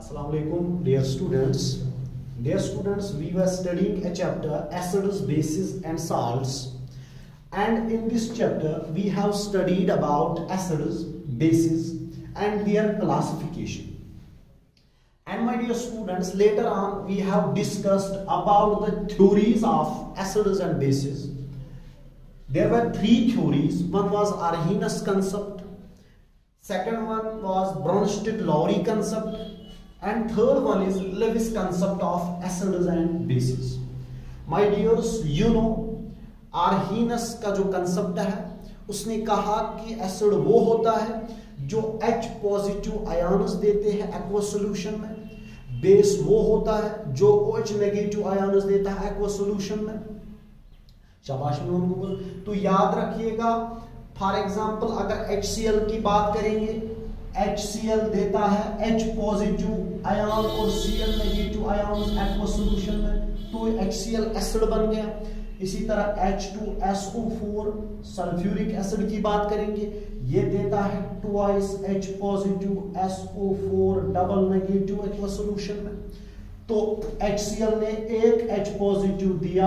Assalamualaikum, dear students. Dear students, we were studying a chapter acids, bases and salts, and in this chapter we have studied about acids, bases and their classification. And my dear students, later on we have discussed about the theories of acids and bases. There were three theories. One was Arrhenius concept, second one was Bronsted-Lowry concept, and third one is Lewis concept of acids and bases. My dears, you know Arrhenius का जो concept है उसने कहा कि acid वो होता है जो H पॉजिटिव आयन्स देते हैं एक्वस सॉल्यूशन में, बेस वो होता है जो OH नेगेटिव आयन्स देता है एक्वस सॉल्यूशन में। शाबाश में उनको तो याद रखिएगा, फॉर एग्जांपल अगर HCl की बात करेंगे, HCl देता है H पॉजिटिव आयन और Cl negative ions aqueous solution में, तो HCl एसिड बन गया। इसी तरह H2SO4 सल्फ्यूरिक एसिड की बात करेंगे, ये देता है twice H positive SO4 double negative aqueous solution में। तो HCl ने एक H पॉजिटिव दिया,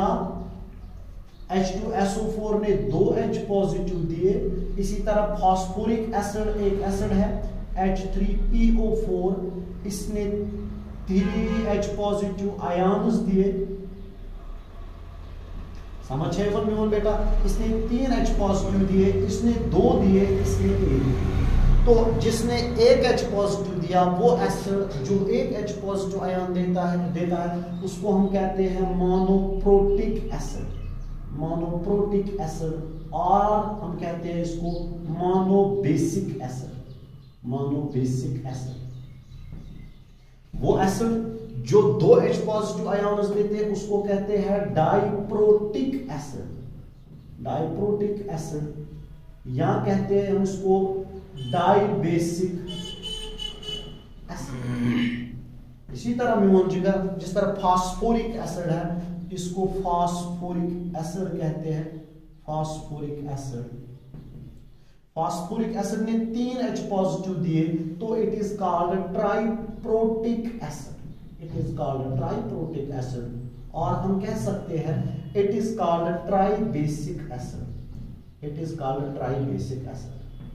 H2SO4 ने दो H पॉजिटिव दिए। इसी तरह फास्फोरिक एसिड एक एसिड है H3PO4, इसने 3H पॉजिटिव आयन्स दिए। समझ है वन बेटा, इसने 3H पॉजिटिव दिए, इसने 2 दिए, इसने 1 दिए। तो जिसने एक H पॉजिटिव दिया वो एसिड जो एक H पॉजिटिव आयन देता है उसको हम कहते हैं मोनोप्रोटिक एसिड, मोनोप्रोटिक एसिड, और हम कहते हैं इसको मोनोबेसिक एसिड, मोनोबेसिक एसिड। वो एसिड जो 2 H पॉजिटिव आयन्स देते हैं उसको कहते हैं डाइप्रोटिक एसिड, डाइप्रोटिक एसिड, या कहते हैं हम इसको डाइबेसिक एसिड। इसी तरह म्यून जिगर, जिस तरह फास्फोरिक एसिड है इसको फास्फोरिक एसिड कहते हैं, फास्फोरिक एसिड। फास्फोरिक एसिड ने 3 H पॉजिटिव दिए तो it is called triprotic acid, it is called triprotic acid, और हम कह सकते हैं it is called tribasic acid, it is called tribasic acid.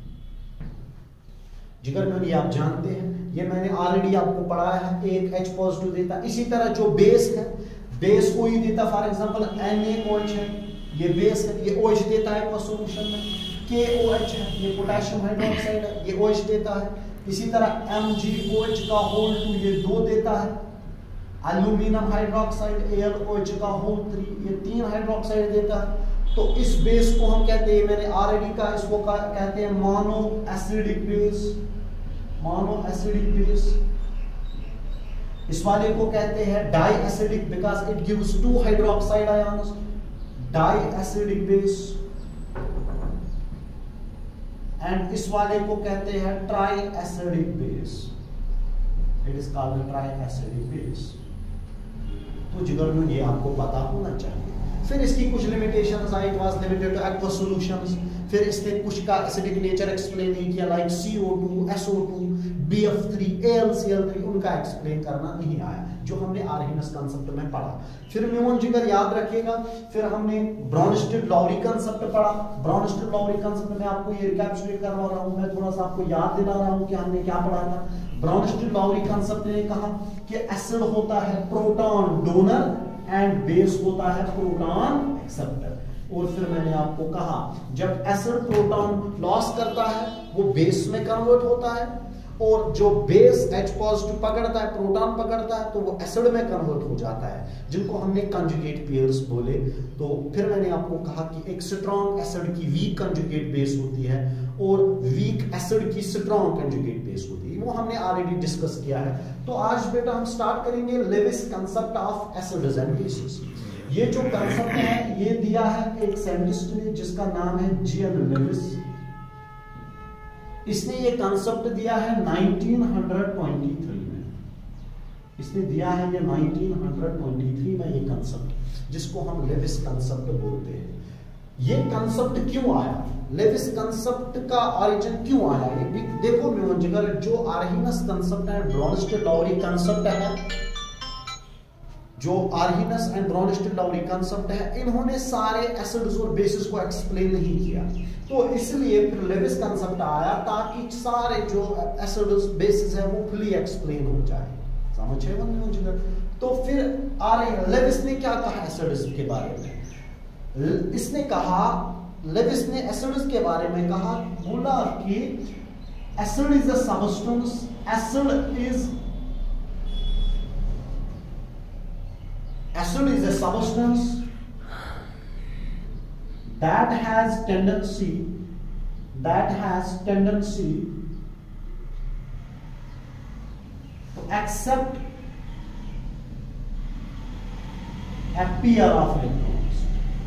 जिगर में ये आप जानते हैं, ये मैंने ऑलरेडी आपको पढ़ाया है, एक H पॉजिटिव देता। इसी तरह जो बेस है, बेस को ही देता, फॉर एग्जांपल NaOH है, ये बेस है, ये OH देता है एक्वस सॉल्यूशन में। KOH है, ये पोटेशियम हाइड्रोक्साइड है, ये OH देता है। इसी तरह MgOH का होल 2 ये 2 देता है। एल्यूमिनियम हाइड्रोक्साइड AlOH का होल 3 ये 3 हाइड्रोक्साइड देता है। तो इस बेस को हम कहते हैं, मैंने ऑलरेडी कहा, इसको कहते हैं mono acidic base, mono acidic base. इस वाले को कहते हैं di acidic because it gives 2 hydroxide ions, di acidic base. And इस वाले को कहते हैं tri acidic base, it is called tri acidic base. तो जिगर में ये आपको पता होना चाहिए। फिर इसकी कुछ लिमिटेशंस आई, it was limited to aqueous solutions. फिर इसने कुछ का एसिडिक नेचर एक्सप्लेन नहीं किया, like CO2, SO2, BF3, AlCl3, उनका एक्सप्लेन करना नहीं आया जो हमने आर्हेनियस कांसेप्ट में पढ़ा। फिर म्यून जिगर याद रखिएगा, फिर हमने ब्रॉन्स्टेड-लॉरी कांसेप्ट पढ़ा। ब्रॉन्स्टेड-लॉरी कांसेप्ट में आपको ये रिकैप्चुलेट करवा रहा हूं, मैं थोड़ा सा आपको याद दिला रहा हूं कि हमने क्या पढ़ा था। ब्रॉन्स्टेड-लॉरी कांसेप्ट ने कहा कि एसिड होता है प्रोटॉन डोनर एंड बेस होता है प्रोटॉन एक्सेप्टर। और फिर मैंने आपको कहा जब एसिड प्रोटॉन लॉस करता है वो बेस में कन्वर्ट होता है, और जो बेस H पॉजिटिव पकड़ता है, प्रोटॉन पकड़ता है, तो वो एसिड में कन्वर्ट हो जाता है, जिनको हमने कंजुगेट पेयर्स बोले। तो फिर मैंने आपको कहा कि एक स्ट्रॉन्ग एसिड की वीक कंजुगेट बेस होती है और वीक एसिड की स्ट्रॉन्ग कंजुगेट बेस होती है, वो हमने ऑलरेडी डिस्कस किया है। तो आज बेटा हम स्टार्ट करेंगे Lewis concept of acids and bases. ये जो कंसेप्ट है ये दिया है एक साइंटिस्ट ने जिसका नाम है G.N. लेविस। इसने ये कंसेप्ट दिया है 1923 में, इसने दिया है ये 1923 में ये कंसेप्ट, जिसको हम लेविस कंसेप्ट बोलते हैं। ये कंसेप्ट क्यों आया, लेविस कंसेप्ट का ओरिजिन क्यों आया, ये भी देखो म्यूजिकल जो आर्हिनस कंसेप्ट है, ब्रोनस्टेड-लाउरी कंसेप्ट है, जो आर्हिनस एंड ब्रोनस्टेड-लाउरी कंसेप्ट है, इन्होंने सारे एसिड्स और बेसिस को एक्सप्लेन नहीं किया, तो इसलिए फिर लेविस कंसेप्ट आया ताकि सारे जो एसिड्स बेसिस है वो फुली एक्सप्लेन हो जाए। समझे म्यूजिकल? तो फिर लेविस ने क्या कहा एसिड्स के बारे में, इसने कहा, लेविस ने एसिड्स के बारे में कहा, बोला कि acid is a substance, acid is a substance that has tendency to accept a pair of electrons.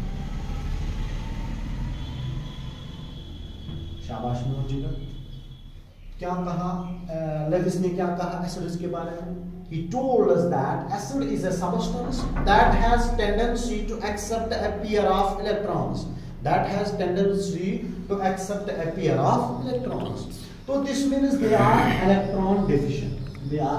शाबाश म्यूजिकल। क्या कहा लेविस ने, क्या कहा एसिड्स के बारे में? He told us that acid is a substance that has tendency to accept a pair of electrons. So this means they are electron deficient.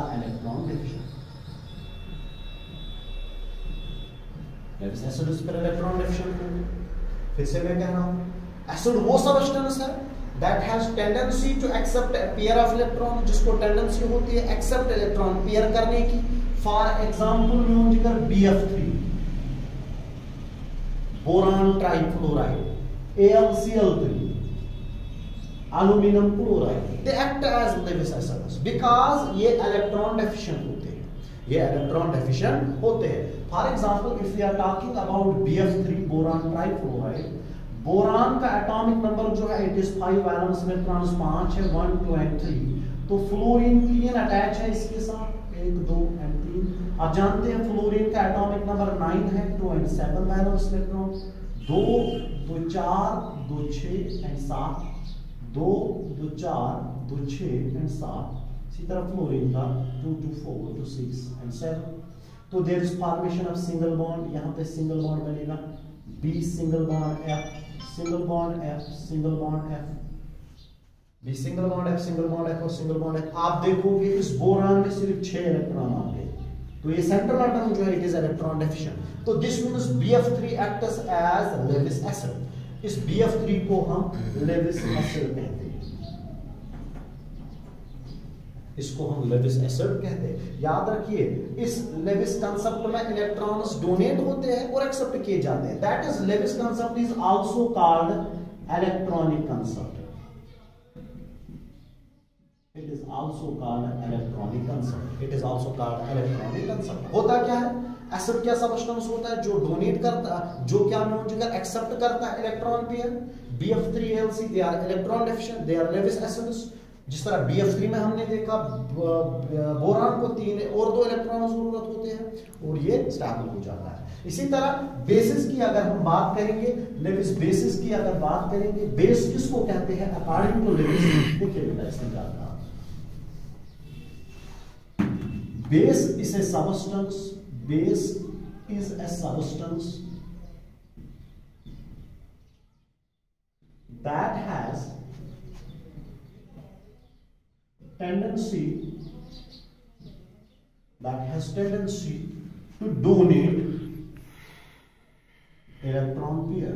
Lewis acids पर इलेक्ट्रॉन डेफिशिएंट होंगे। फिर से मैं कह रहा हूं, एसिड वो सब्सटेंस है that has tendency to accept a pair of electron, जिसको टेंडेंसी होती है accept इलेक्ट्रॉन पेयर करने की। For example musical BF3 boron trifluoride, AlCl3 aluminium chloride, they act as Lewis acids because ये इलेक्ट्रॉन डेफिशिएंट होते हैं। For example if we are talking about BF3 boron trifluoride, boron का atomic number जो है it is 5 valence electrons 5 है, 1 2 and 3। तो fluorine 3 attach है इसके साथ, 1 2 एंड 3। आप जानते हैं फ्लोरीन का एटॉमिक नंबर 9 है, 2 and 7 valence electrons, 2 2 4 2 6 and 7, 2 2 4 2 6 and 7। इसी तरह फ्लोरीन का 2 2 4 2 6 एंड 7। तो there is formation of single bond, यहां पे सिंगल बॉन्ड बनेगा, B single bond F, single bond F, single bond F, B single bond F, single bond F और single bond F। आप देखोगे इस बोरान में सिर्फ 6 इलेक्ट्रॉन आते हैं, तो ये सेंट्रल एटम जो है इट इज इलेक्ट्रॉन डेफिशिएंट। तो this means BF3 acts as Lewis acid. इस BF3 को हम लेविस एसिड कहते हैं, इसको हम लेविस एसिड कहते हैं। याद रखिए इस लेविस कंसेप्ट में इलेक्ट्रॉन्स डोनेट होते हैं और एक्सेप्ट किए जाते हैं। That is Lewis concept is also called electronic concept. It is also called electronic concept. होता क्या है, एसिड क्या सब्सटेंस होता है जो डोनेट करता है, जो क्या म्यूजिकल एक्सेप्ट करता है electron pair. BF3Alc they are electron deficient, they are Lewis acids. जिस तरह BF3 में हमने देखा बोरान को 3 और 2 इलेक्ट्रॉन जरूरत होते हैं और ये स्टेबल हो जाता है। इसी तरह बेसिस की अगर हम बात करेंगे, लेविस बेसिस की अगर बात करेंगे, बेस किसको कहते हैं अकॉर्डिंग टू लेविस? देखिए बेटा इसमें क्या कहा, base is a substance that has tendency to donate electron pair,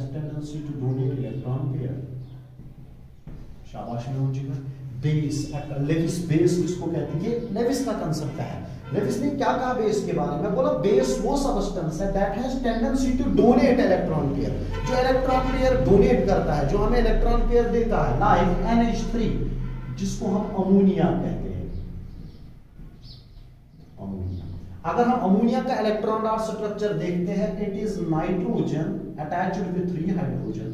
शाबाश म्यूजिकल। बेस, लेविस बेस किसको कहते हैं? ये लेविस का कंसेप्ट है। लेविस ने क्या कहा बेस के बारे में? बोला बेस वो सबस्टेंस है that has tendency to donate electron pair, जो इलेक्ट्रॉन पेयर डोनेट करता है, जो हमें इलेक्ट्रॉन पेयर देता है, लाइक NH3 जिसको हम अमोनिया कहते हैं। अमोनिया, अगर हम अमोनिया का इलेक्ट्रॉन डाट स्ट्रक्चर देखते हैं, it is nitrogen attached with 3 hydrogen.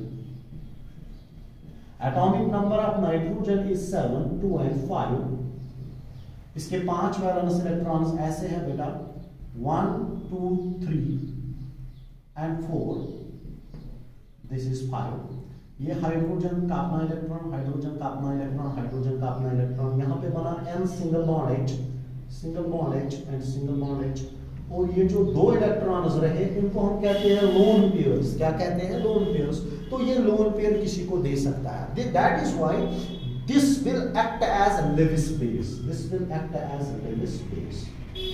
Atomic number of nitrogen is 7 2 and 5। इसके 5 वैलेंस इलेक्ट्रॉन्स ऐसे हैं बेटा, 1 2 3 एंड 4, दिस इज 5। ये हाइड्रोजन का अपना इलेक्ट्रॉन, हाइड्रोजन का अपना इलेक्ट्रॉन, हाइड्रोजन का अपना इलेक्ट्रॉन, यहां पे बना N single bond H and single bond H और ये जो दो इलेक्ट्रॉन्स रहे इनको हम कहते हैं लोन पेयर्स। क्या कहते हैं? Lone pairs. तो ये लोन पेयर किसी को दे सकता है। That is why this will act as Lewis base. This will act as Lewis base.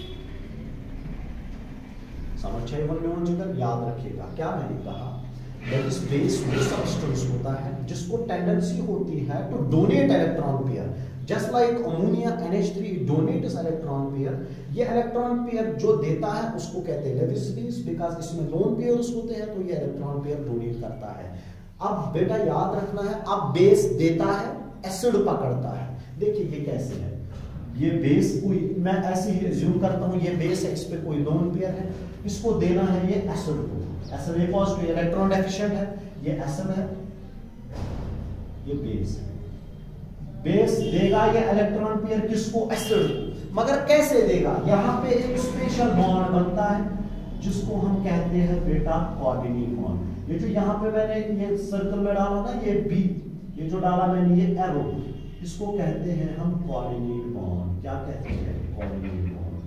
समझ आए बच्चों? याद रखिएगा क्या मैंने कहा। लेविस बेस वो सब्सटेंस होता है जिसको टेंडेंसी होती है to donate electron pair, just like ammonia NH3 donates electron pair. ये इलेक्ट्रॉन पेयर जो देता है उसको कहते हैं लेविस बेस, बिकॉज इसमें लोन पेयर्स होते हैं, तो ये इलेक्ट्रॉन पेयर डोनेट करता है। अब बेटा याद रखना है, अब बेस देता है, एसिड पकड़ता है। देखिए ये कैसे है, ये बेस कोई मैं ऐसे ही एज्यूम करता हूं ये बेस है, इस पे कोई लोन पेयर है, इसको देना है ये एसिड को। Acid a positive electron deficient है, ये एसिड है, ये बेस है। बेस देगा ये इलेक्ट्रॉन पेयर किसको? एसिड को। मगर कैसे देगा? यहां पे एक स्पेशल बॉन्ड बनता है जिसको हम कहते हैं बेटा कोऑर्डिनेट बॉन्ड। ये जो यहां पे मैंने ये सर्कल में डाला ना, ये बी, ये जो डाला मैंने ये एरो, इसको कहते हैं हम कोऑर्डिनेट बॉन्ड। क्या कहते हैं? Coordinate bond.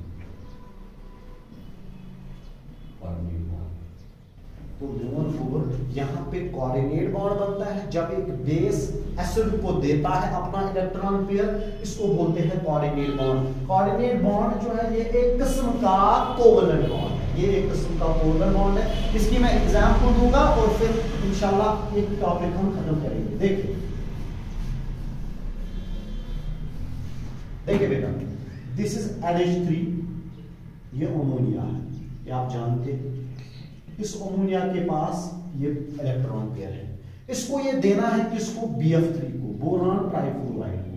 Coordinate bond. तो यहाँ पे कोऑर्डिनेट बॉन्ड बनता है जब एक बेस एसिड को देता है अपना इलेक्ट्रॉन पेयर, इसको बोलते हैं कोऑर्डिनेट बॉन्ड। कोऑर्डिनेट बॉन्ड जो है ये एक किस्म का कोवलेंट बॉन्ड है, ये एक किस्म का कोवलेंट बॉन्ड है। इसकी मैं एग्जांपल दूंगा और फिर इंशाल्लाह एक टॉपिक हम खत्म करेंगे। देखिए देखिए बेटा, दिस इज NH3, ये अमोनिया है, ये आप जानते हैं। इस अमोनिया के पास ये इलेक्ट्रॉन पेयर है, इसको ये देना है किसको? BF3 को, बोरान ट्राइफ्लोराइड को।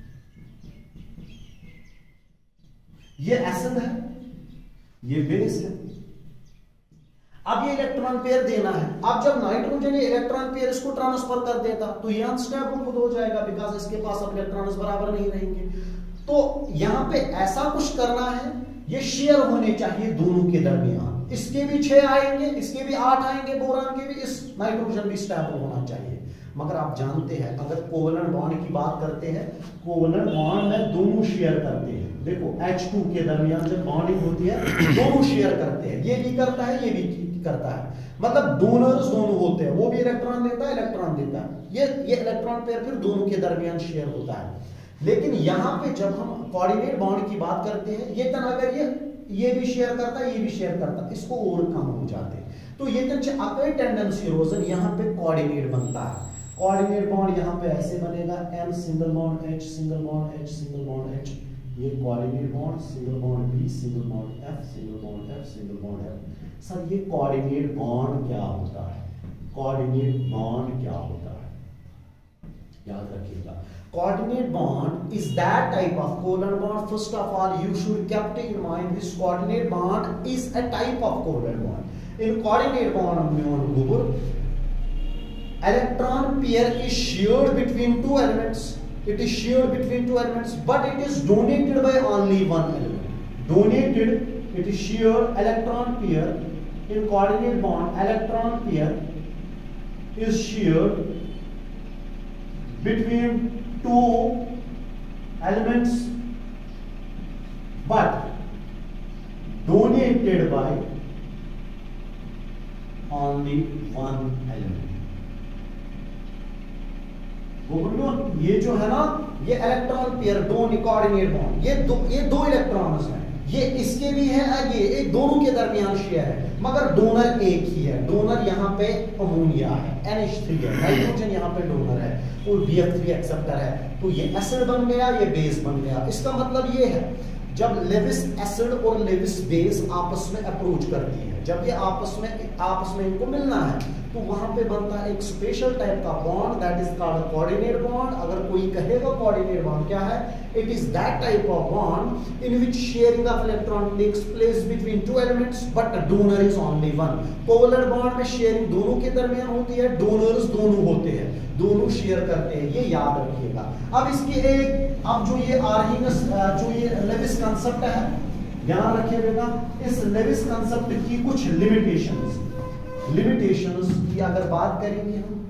ये एसिड है, ये बेस है। अब ये इलेक्ट्रॉन पेयर देना है। अब जब नाइट्रोजन ये इलेक्ट्रॉन पेयर इसको ट्रांसफर कर देता तो ये अनस्टेबल खुद हो जाएगा, बिकॉज इसके पास अब इलेक्ट्रॉन्स बराबर नहीं रहेंगे। तो यहां पे ऐसा कुछ करना है, ये शेयर होने चाहिए दोनों के दरमियान। इसके भी 6 आएंगे, इसके भी 8 आएंगे, बोरान के भी, इस नाइट्रोजन भी स्टेबल होना चाहिए। मगर आप जानते हैं अगर कोवलेंट बॉन्ड की बात करते हैं, कोवलेंट बॉन्ड में दोनों शेयर करते हैं। देखो H2 के दरमियान जब बॉन्डिंग होती है दोनों शेयर करते हैं, ये भी करता है, ये भी करता है, मतलब डोनर्स दोनों होते हैं, वो भी इलेक्ट्रॉन देता है, इलेक्ट्रॉन देता है। ये इलेक्ट्रॉन पेयर फिर दोनों के दरमियान शेयर होता है। लेकिन यहां पे जब हम कोऑर्डिनेट बॉन्ड की बात करते हैं, ये तन अगर ये भी शेयर करता है, ये भी शेयर करता है, इसको और कम हो जाते हैं। तो ये तन अकई टेंडेंसी रोजन यहां पे कोऑर्डिनेट बनता है। कोऑर्डिनेट बॉन्ड यहां पे ऐसे बनेगा, N single bond H, single bond H, single bond H, ये coordinate bond, single bond B, single bond F, single bond F, single bond F। Sir ये कोऑर्डिनेट बॉन्ड क्या होता है? कोऑर्डिनेट बॉन्ड क्या होता है? याद रखिएगा, coordinate bond is that type of covalent bond. First of all, you should keep in mind this coordinate bond is a type of covalent bond. In coordinate bond electron pair is shared between two elements. It is shared between two elements, but it is donated by only one element. Donated, it is shared electron pair. In coordinate bond, electron pair is shared between two elements but donated by only one element. ये जो है ना, ये electron pair coordinate bond, ये दो electrons हैं, ये इसके भी है, ये एक दोनों के दरमियान शेयर है, मगर डोनर एक ही है। डोनर यहाँ पे अमोनिया है, NH3 है, नाइट्रोजन यहाँ पे डोनर है, और BF3 एक्सेप्टर है। तो ये एसिड बन गया, ये बेस बन गया। इसका मतलब ये है जब लेविस एसिड और लेविस बेस आपस में अप्रोच करती है, जब ये आपस में इनको मिलना है, तो वहां पे बनता है एक स्पेशल टाइप का bond, that is called coordinate bond. अगर कोई कहेगा कोऑर्डिनेट बॉन्ड क्या है, it is that type of bond in which sharing of electron takes place between two elements but donor is only one. Covalent bond में sharing दोनों के दरमियान होती है, डोनर्स दोनों होते हैं, दोनों शेयर करते हैं, ये याद रखिएगा। अब इसकी अब जो ये आर्हीनस जो ये लेविस कंसेप्ट है, ध्यान रखिए बेटा, इस लेविस कंसेप्ट की कुछ लिमिटेशंस की अगर बात करेंगे हम,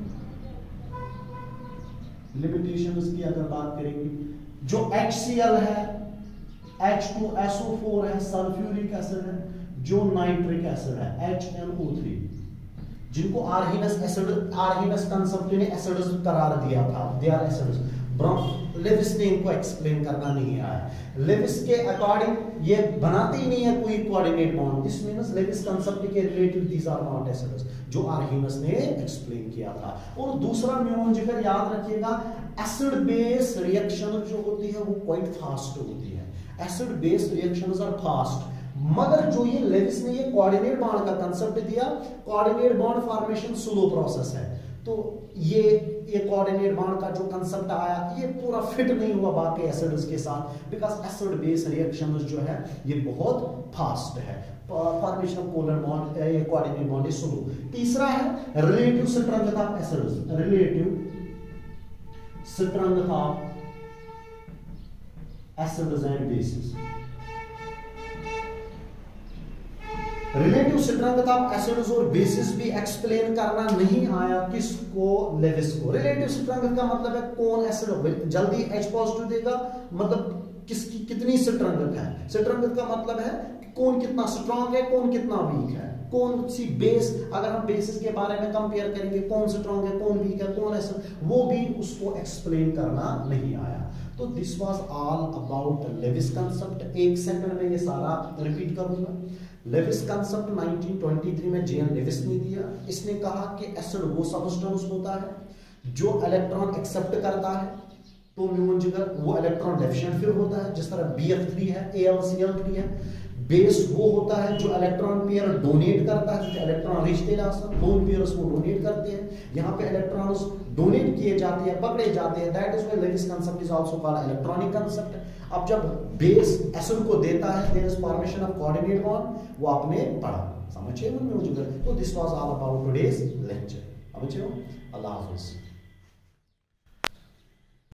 लिमिटेशंस की अगर बात करेंगे, जो HCl है, H2SO4 है, सल्फ्यूरिक एसिड है, जो नाइट्रिक एसिड है HNO3, जिनको आर्हीनस एसिड, आर्हीनस कंसेप्ट ने एसिड्स करार दिया था, दे आर एसिड्स। लेविस ने इनको एक्सप्लेन करना नहीं आया। लेविस के अकॉर्डिंग ये बनाते ही नहीं है कोई coordinate bond, this means Lewis concept के related these are not acids, जो आर्हीनस ने एक्सप्लेन किया था। और दूसरा म्यून जिगर याद रखिएगा, एसिड बेस रिएक्शन जो होती है वो क्वाइट फास्ट होती है, acid base reactions are fast. मगर जो ये लेविस ने ये कोऑर्डिनेट बॉन्ड का कंसेप्ट दिया, coordinate bond formation slow process है, तो ये कोऑर्डिनेट बॉन्ड का जो कंसेप्ट आया ये पूरा फिट नहीं हुआ बाकी एसिड्स के साथ, बिकॉज एसिड बेस रिएक्शंस जो है ये बहुत फास्ट है, फॉर्मेशन ऑफ पोलर बॉन्ड, ये कोऑर्डिनेट बॉन्ड इज स्लो। तीसरा है relative strength of acids, relative strength of acids and bases. Relative strength of acids और बेसिस भी एक्सप्लेन करना नहीं आया किसको, लेविस को। रिलेटिव स्ट्रेंथ का मतलब है कौन एसिड जल्दी H पॉजिटिव देगा, मतलब किसकी कितनी स्ट्रेंथ है। स्ट्रेंथ का मतलब है कौन कितना स्ट्रांग है, कौन कितना वीक है, कौन सी बेस, अगर हम बेसिस के बारे में कंपेयर करेंगे कौन स्ट्रांग है, कौन वीक है, कौन ऐसा, वो भी उसको एक्सप्लेन करना नहीं आया। तो this was all about Lewis concept. एक सेकंड में ये सारा रिपीट करूंगा। लेविस कंसेप्ट 1923 में जेएन लेविस ने दिया। इसने कहा कि एसिड वो सब्सटेंस होता है जो इलेक्ट्रॉन एक्सेप्ट करता है, तो म्यून जिगर वो इलेक्ट्रॉन डेफिशिएंट फिर होता है, जिस तरह BF3 है, AlCl3 है। बेस वो होता है जो इलेक्ट्रॉन पेयर डोनेट करता है, जो इलेक्ट्रॉन रिश्ते लोन पेयर्स को डोनेट करते हैं। यहाँ पे इलेक्ट्रॉन्स डोनेट किए जाते हैं, पकड़े जाते हैं, that is why Lewis concept is also called electronic concept. अब जब बेस एसिड को देता है, there is formation of coordinate bond, वो आपने पढ़ा, समझिए। तो this was all about today's lecture. समझिए। अल्लाह हाफिज।